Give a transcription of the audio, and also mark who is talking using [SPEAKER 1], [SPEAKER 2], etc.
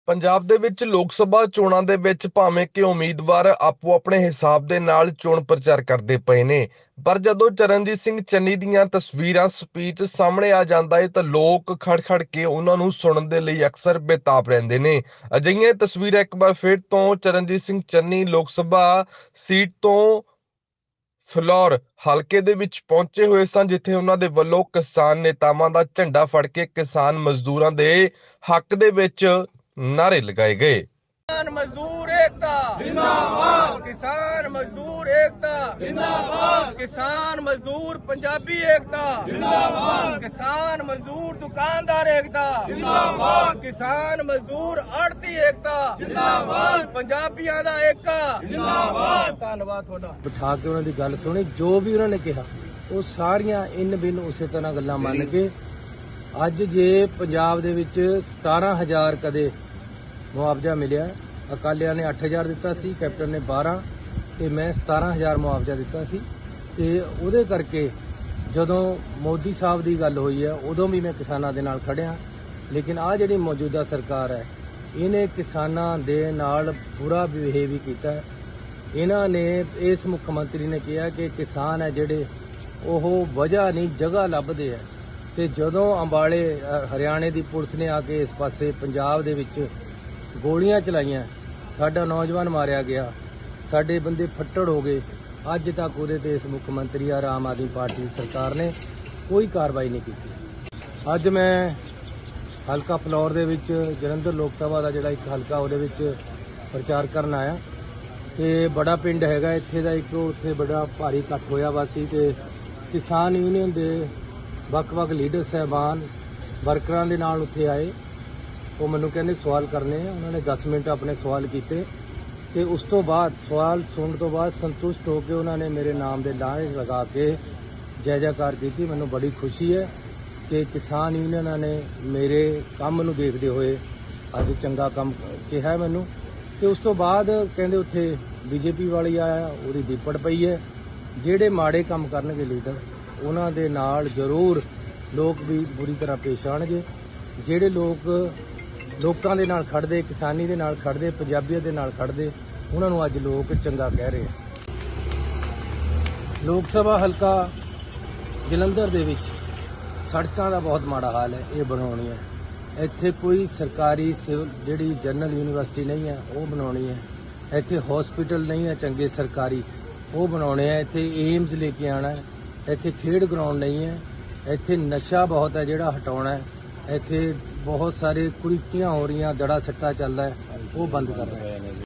[SPEAKER 1] ਪੰਜਾਬ ਦੇ ਵਿੱਚ ਲੋਕ ਸਭਾ ਚੋਣਾਂ ਦੇ ਵਿੱਚ ਭਾਵੇਂ ਕਿ ਉਮੀਦਵਾਰ ਆਪੋ ਆਪਣੇ ਹਿਸਾਬ ਦੇ ਨਾਲ ਚੋਣ ਪ੍ਰਚਾਰ ਕਰਦੇ ਪਏ ਨੇ, ਪਰ ਜਦੋਂ ਚਰਨਜੀਤ ਸਿੰਘ ਚੰਨੀ ਦੀਆਂ ਤਸਵੀਰਾਂ ਸਪੀਚ ਸਾਹਮਣੇ ਆ ਜਾਂਦਾ ਹੈ ਤਾਂ ਲੋਕ ਖੜ-ਖੜ ਕੇ ਉਹਨਾਂ ਨੂੰ ਸੁਣਨ ਦੇ ਲਈ ਅਕਸਰ ਬੇਤਾਬ ਰਹਿੰਦੇ ਨੇ। ਅਜਿਹੀਆਂ ਤਸਵੀਰਾਂ ਇੱਕ ਵਾਰ ਫਿਰ ਤੋਂ ਚਰਨਜੀਤ ਸਿੰਘ ਚੰਨੀ ਲੋਕ ਸਭਾ ਸੀਟ ਤੋਂ ਫਿਲੌਰ ਹਲਕੇ ਦੇ ਵਿੱਚ ਪਹੁੰਚੇ ਹੋਏ ਸਨ, ਜਿੱਥੇ ਉਹਨਾਂ ਦੇ ਵੱਲੋਂ ਕਿਸਾਨ ਨੇਤਾਵਾਂ ਦਾ ਝੰਡਾ ਫੜ ਕੇ ਕਿਸਾਨ ਮਜ਼ਦੂਰਾਂ ਦੇ ਹੱਕ ਦੇ ਵਿੱਚ ਨਾਰੇ लगाए गए।
[SPEAKER 2] किसान मजदूर एकता जिंदाबाद, किसान मजदूर एकता जिंदाबाद, किसान मजदूर पंजाबी एकता जिंदाबाद, किसान मजदूर दुकानदार एकता जिंदाबाद, किसान मजदूर आड़ती एकता जिंदाबाद, पंजाबियों दा एकता जिंदाबाद। धन्यवाद ਤੁਹਾਡਾ।
[SPEAKER 3] बिठा के उन्होंने गल सुनी, जो भी उन्होंने कहा वो सारियां इन बिन उसे तरह गल्लां मन के ਅੱਜ ਜੇ ਪੰਜਾਬ ਦੇ ਵਿੱਚ 17,000 ਕਦੇ ਮੁਆਵਜ਼ਾ ਮਿਲਿਆ, ਅਕਾਲੀਆਂ ਨੇ 8,000 ਦਿੱਤਾ ਸੀ, ਕੈਪਟਨ ਨੇ 12 ਤੇ ਮੈਂ 17,000 ਮੁਆਵਜ਼ਾ ਦਿੱਤਾ ਸੀ। ਤੇ ਉਹਦੇ ਕਰਕੇ ਜਦੋਂ ਮੋਦੀ ਸਾਹਿਬ ਦੀ ਗੱਲ ਹੋਈ ਹੈ ਉਦੋਂ ਵੀ ਮੈਂ ਕਿਸਾਨਾਂ ਦੇ ਨਾਲ ਖੜਿਆ, ਲੇਕਿਨ ਆ ਜਿਹੜੀ ਮੌਜੂਦਾ ਸਰਕਾਰ ਹੈ ਇਹਨੇ ਕਿਸਾਨਾਂ ਦੇ ਨਾਲ ਬੁਰਾ ਬਿਹੇਵ ਕੀਤਾ। ਇਹਨਾਂ ਨੇ ਇਸ ਮੁੱਖ ਮੰਤਰੀ ਨੇ ਕਿਹਾ ਕਿ ਕਿਸਾਨ ਹੈ ਜਿਹੜੇ ਉਹ ਵਜ੍ਹਾ ਨਹੀਂ ਜਗ੍ਹਾ ਲੱਭਦੇ ਆ, ਤੇ ਜਦੋਂ ਅੰਬਾਲੇ ਹਰਿਆਣੇ ਦੀ ਪੁਲਿਸ ਨੇ ਆ ਕੇ ਇਸ ਪਾਸੇ ਪੰਜਾਬ ਦੇ ਵਿੱਚ ਗੋਲੀਆਂ ਚਲਾਈਆਂ, ਸਾਡਾ ਨੌਜਵਾਨ ਮਾਰਿਆ ਗਿਆ, ਸਾਡੇ ਬੰਦੇ ਫੱਟੜ ਹੋ ਗਏ, ਅੱਜ ਤੱਕ ਉਹਦੇ ਤੇ ਇਸ ਮੁੱਖ ਮੰਤਰੀ ਔਰ ਆਮ ਆਦਮੀ ਪਾਰਟੀ ਸਰਕਾਰ ਨੇ ਕੋਈ ਕਾਰਵਾਈ ਨਹੀਂ ਕੀਤੀ। ਅੱਜ ਮੈਂ ਹਲਕਾ ਫਲੌਰ ਦੇ ਵਿੱਚ ਜਲੰਧਰ ਲੋਕ ਸਭਾ ਦਾ ਜਿਹੜਾ ਇੱਕ ਹਲਕਾ ਉਹਦੇ ਵਿੱਚ ਪ੍ਰਚਾਰ ਕਰਨ ਆਇਆ, ਤੇ ਬੜਾ ਪਿੰਡ ਹੈਗਾ ਇੱਥੇ ਦਾ ਇੱਕ, ਉੱਥੇ ਬੜਾ ਭਾਰੀ ਇਕੱਠ ਹੋਇਆ ਵਾ ਸੀ ਤੇ ਕਿਸਾਨ ਯੂਨੀਅਨ ਦੇ ਵੱਖ-ਵੱਖ ਲੀਡਰ ਸਾਹਿਬਾਨ ਵਰਕਰਾਂ ਦੇ ਨਾਲ ਉੱਥੇ ਆਏ। ਉਹ ਮੈਨੂੰ ਕਹਿੰਦੇ ਸਵਾਲ ਕਰਨੇ ਆ, ਉਹਨਾਂ ਨੇ 10 ਮਿੰਟ ਆਪਣੇ ਸਵਾਲ ਕੀਤੇ ਤੇ ਉਸ ਤੋਂ ਬਾਅਦ ਸਵਾਲ ਸੁਣਨ ਤੋਂ ਬਾਅਦ ਸੰਤੁਸ਼ਟ ਹੋ ਕੇ ਉਹਨਾਂ ਨੇ ਮੇਰੇ ਨਾਮ ਦੇ ਲਾਰੇ ਲਗਾ ਕੇ ਜੈ ਜੈਕਾਰ ਕੀਤੀ। ਮੈਨੂੰ ਬੜੀ ਖੁਸ਼ੀ ਹੈ ਕਿ ਕਿਸਾਨ ਯੂਨੀਅਨਾਂ ਨੇ ਮੇਰੇ ਕੰਮ ਨੂੰ ਦੇਖਦੇ ਹੋਏ ਅੱਜ ਚੰਗਾ ਕੰਮ ਕਿਹਾ ਮੈਨੂੰ। ਤੇ ਉਸ ਤੋਂ ਬਾਅਦ ਕਹਿੰਦੇ ਉੱਥੇ ਬੀਜੇਪੀ ਵਾਲੀ ਆਇਆ, ਉਹਦੀ ਦੀਪੜ ਪਈ ਹੈ। ਜਿਹੜੇ ਮਾੜੇ ਕੰਮ ਕਰਨਗੇ ਲੀਡਰ ਉਹਨਾਂ ਦੇ ਨਾਲ ਜ਼ਰੂਰ ਲੋਕ ਵੀ ਬੁਰੀ ਤਰ੍ਹਾਂ ਪੇਸ਼ ਆਣਗੇ। ਜਿਹੜੇ ਲੋਕਾਂ ਦੇ ਨਾਲ ਖੜਦੇ, ਕਿਸਾਨੀ ਦੇ ਨਾਲ ਖੜਦੇ, ਪੰਜਾਬੀਅਤ ਦੇ ਨਾਲ ਖੜਦੇ, ਉਹਨਾਂ ਨੂੰ ਅੱਜ ਲੋਕ ਚੰਗਾ ਕਹਿ ਰਹੇ ਆ। ਲੋਕ ਸਭਾ ਹਲਕਾ ਜਲੰਧਰ ਦੇ ਵਿੱਚ ਸੜਕਾਂ ਦਾ ਬਹੁਤ ਮਾੜਾ ਹਾਲ ਹੈ, ਇਹ ਬਣਾਉਣੀ ਹੈ। ਇੱਥੇ ਕੋਈ ਸਰਕਾਰੀ ਜਿਹੜੀ ਜਨਰਲ ਯੂਨੀਵਰਸਿਟੀ ਨਹੀਂ ਹੈ ਉਹ ਬਣਾਉਣੀ ਹੈ। ਇੱਥੇ ਹਸਪੀਟਲ ਨਹੀਂ ਹੈ ਚੰਗੇ ਸਰਕਾਰੀ, ਉਹ ਬਣਾਉਣੇ ਆ। ਇੱਥੇ ਏਮਜ਼ ਲੈ ਕੇ ਆਉਣਾ ਹੈ। ਇੱਥੇ ਖੇਡ ਗਰਾਊਂਡ ਨਹੀਂ ਹੈ। ਇੱਥੇ ਨਸ਼ਾ ਬਹੁਤ ਹੈ ਜਿਹੜਾ ਹਟਾਉਣਾ ਹੈ। ਇੱਥੇ ਬਹੁਤ ਸਾਰੇ ਕੁਰੀਤੀਆਂ ਹੋ ਰਹੀਆਂ, ਦੜਾ ਸੱਟਾ ਚੱਲਦਾ ਹੈ, ਉਹ ਬੰਦ ਕਰਨਾ ਹੈ।